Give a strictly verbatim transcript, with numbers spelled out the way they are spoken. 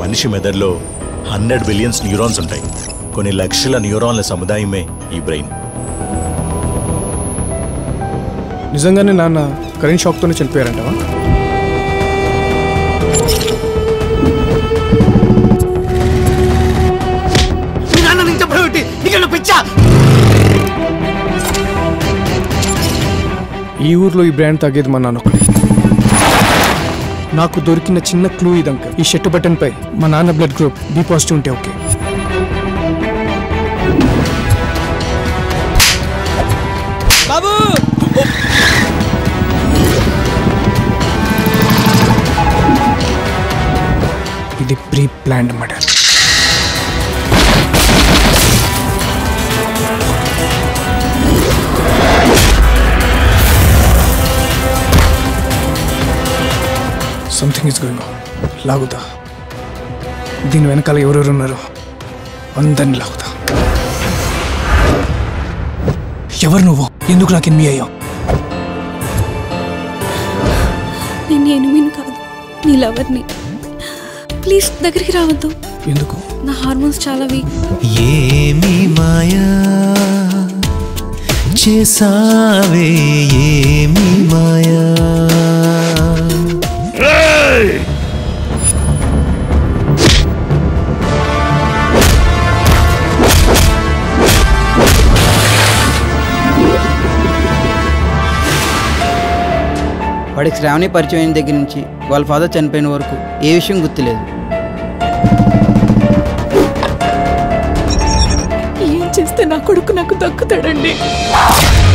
మనిషి మెదడులో hundred billions neurons ఉంటాయి. కొన్ని లక్షల న్యూరాన్ల సముదాయమే ఈ బ్రెయిన్. నిజంగానే నాన్న కరెంట్ షాక్తోనే చనిపోయారంటవా? ఈ ఊర్లో ఈ బ్రాండ్ తాగేది మా నాన్న ఒకటి. నాకు దొరికిన చిన్న క్లూ ఇదంక. ఈ షర్ట్ బటన్ పై మా నాన్న బ్లడ్ గ్రూప్ బి పాజిటివ్ ఉంటే ఓకే. బాబు ఇది pre planned murder. Something is going on. లాగుతా. దీని వెనకాల ఎవరెవరు ఉన్నారో అందరిని లాగుతా. ఎవరు నువ్వు? ఎందుకు నాకు ఎనిమి అయ్యావు? నేను ఎనిమిని కాదు, నీ లవర్ని. ప్లీజ్ దగ్గరికి రావద్దు. ఎందుకు? నా హార్మోన్స్ చాలా వీక్. ఏమి మాయా చేసావే, ఏమి మాయా. వాడికి శ్రావణి పరిచయం అయిన దగ్గర నుంచి వాళ్ళ ఫాదర్ చనిపోయిన వరకు ఏ విషయం గుర్తులేదు. ఏం చేస్తే నా కొడుకు నాకు దక్కుతాడండి?